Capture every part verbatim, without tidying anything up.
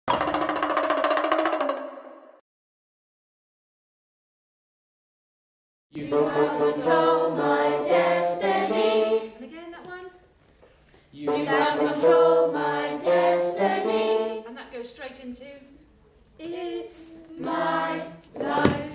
You can control my destiny. And again, that one. You can control my destiny. And that goes straight into It's my life.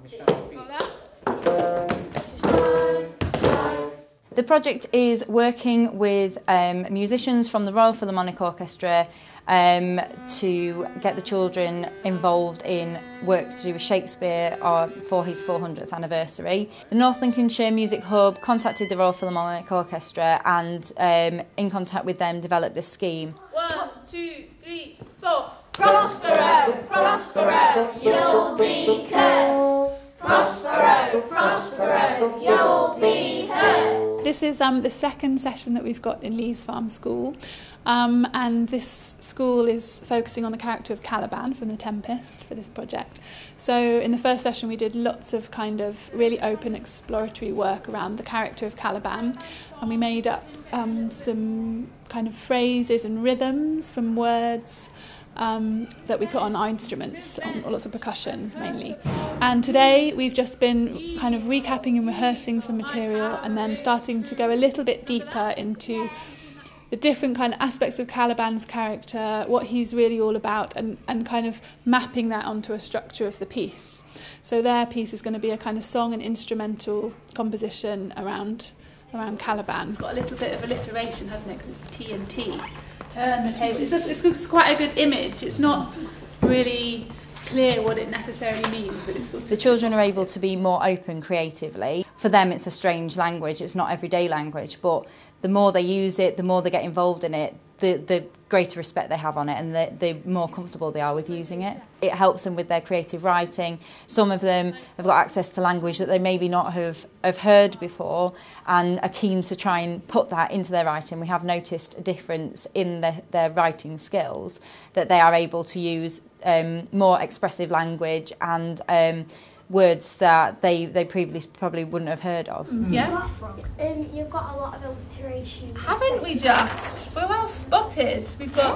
The project is working with um, musicians from the Royal Philharmonic Orchestra um, to get the children involved in work to do with Shakespeare or for his four hundredth anniversary. The North Lincolnshire Music Hub contacted the Royal Philharmonic Orchestra and um, in contact with them developed this scheme. one, two, three, four. Prospero, Prospero, you'll be cursed. Prospero, Prospero, you'll be cursed. This is um, the second session that we've got in Lees Farm School, um, and this school is focusing on the character of Caliban from The Tempest for this project. So in the first session we did lots of kind of really open exploratory work around the character of Caliban, and we made up um, some kind of phrases and rhythms from words Um, that we put on our instruments, on lots of percussion mainly. And today we've just been kind of recapping and rehearsing some material and then starting to go a little bit deeper into the different kind of aspects of Caliban's character, what he's really all about, and, and kind of mapping that onto a structure of the piece. So their piece is going to be a kind of song and instrumental composition around, around Caliban. It's got a little bit of alliteration, hasn't it, because it's T and T. Turn the table. It's, just, it's quite a good image. It's not really clear what it necessarily means, but it's sort of... The children are able to be more open creatively. For them it's a strange language, it's not everyday language, but the more they use it, the more they get involved in it, the, the greater respect they have on it and the, the more comfortable they are with using it. It helps them with their creative writing. Some of them have got access to language that they maybe not have, have heard before and are keen to try and put that into their writing. We have noticed a difference in the, their writing skills, that they are able to use um, more expressive language and um, words that they, they previously probably wouldn't have heard of. Yeah. Um, you've got a lot of alliteration. Haven't we just? We're well spotted. We've got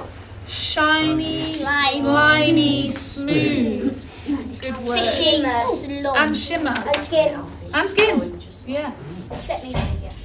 shiny, Slimy. slimy, smooth. Good word. Fishy. And shimmer. And skin. And skin. Yeah. Set me.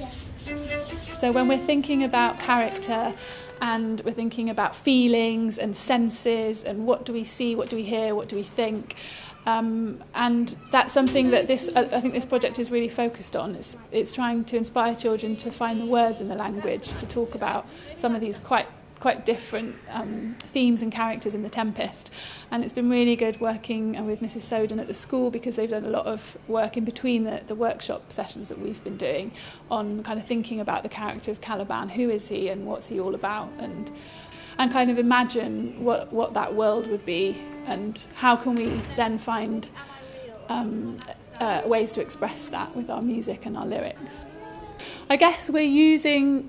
So when we're thinking about character and we're thinking about feelings and senses and what do we see, what do we hear, what do we think, Um, and that's something that this, I think this project is really focused on. It's, it's trying to inspire children to find the words in the language to talk about some of these quite quite different um, themes and characters in The Tempest. And it's been really good working with Missus Soden at the school because they've done a lot of work in between the, the workshop sessions that we've been doing on kind of thinking about the character of Caliban. Who is he and what's he all about? And and kind of imagine what, what that world would be and how can we then find um, uh, ways to express that with our music and our lyrics. I guess we're using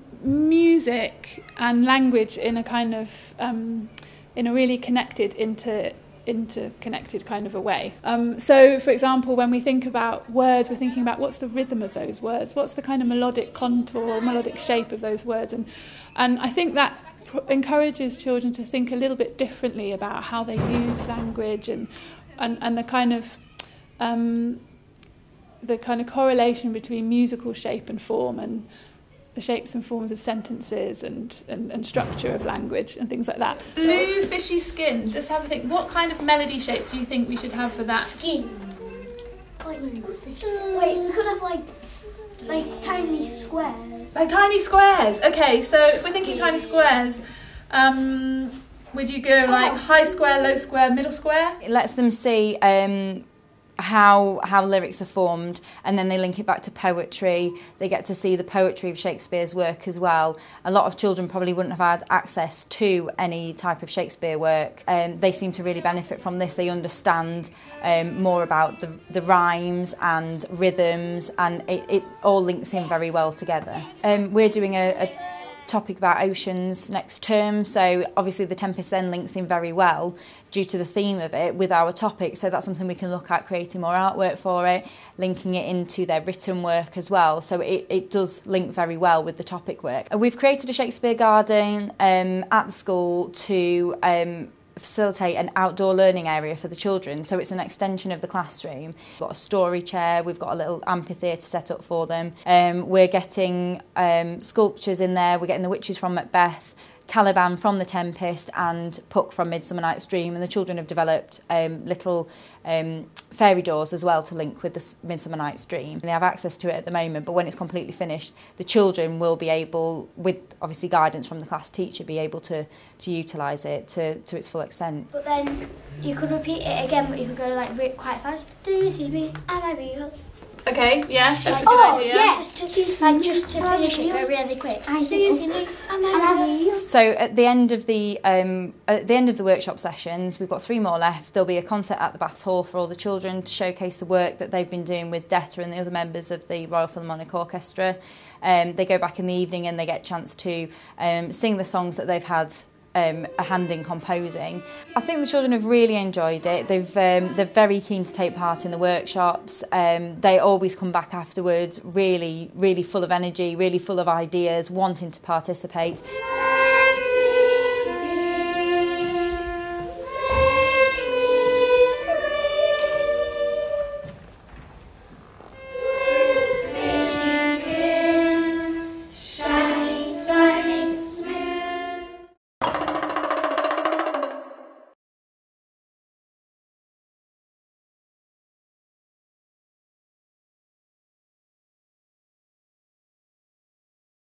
music and language in a kind of, um, in a really connected, inter, interconnected kind of a way. Um, so, for example, when we think about words, we're thinking about what's the rhythm of those words, what's the kind of melodic contour, melodic shape of those words, and and I think that encourages children to think a little bit differently about how they use language and and, and the kind of um, the kind of correlation between musical shape and form and the shapes and forms of sentences and, and, and structure of language and things like that. Blue fishy skin, just have a think. What kind of melody shape do you think we should have for that? Skin. Like, wait, we could have like like tiny squares. Like tiny squares. Okay, so if we're thinking tiny squares, um, would you go like high square, low square, middle square? It lets them see um, how how lyrics are formed, and then they link it back to poetry. They get to see the poetry of Shakespeare's work as well. A lot of children probably wouldn't have had access to any type of Shakespeare work. Um, they seem to really benefit from this. They understand um, more about the, the rhymes and rhythms, and it, it all links in very well together. Um, we're doing a, a topic about oceans next term, so obviously The Tempest then links in very well due to the theme of it with our topic, so that's something we can look at, creating more artwork for it, linking it into their written work as well, so it, it does link very well with the topic work. We've created a Shakespeare garden um, at the school to um, facilitate an outdoor learning area for the children, so it's an extension of the classroom. We've got a story chair, we've got a little amphitheatre set up for them. Um, we're getting um, sculptures in there, we're getting the witches from Macbeth, Caliban from The Tempest and Puck from Midsummer Night's Dream, and the children have developed um, little um, fairy doors as well to link with the Midsummer Night's Dream. They have access to it at the moment, but when it's completely finished, the children will be able, with obviously guidance from the class teacher, be able to, to utilise it to, to its full extent. But then you could repeat it again, but you could go like re- quite fast. Do you see me? Am I real? Okay, yeah, that's a good Oh, idea. yeah, just to, like, just to finish it, go really quick. Do you see me? Am I real? So at the end of the um, at the end of the workshop sessions, we've got three more left. There'll be a concert at the Baths Hall for all the children to showcase the work that they've been doing with Detta and the other members of the Royal Philharmonic Orchestra. Um, they go back in the evening and they get a chance to um, sing the songs that they've had Um, a hand in composing. I think the children have really enjoyed it. They've um, they're very keen to take part in the workshops. Um, they always come back afterwards, really, really full of energy, really full of ideas, wanting to participate.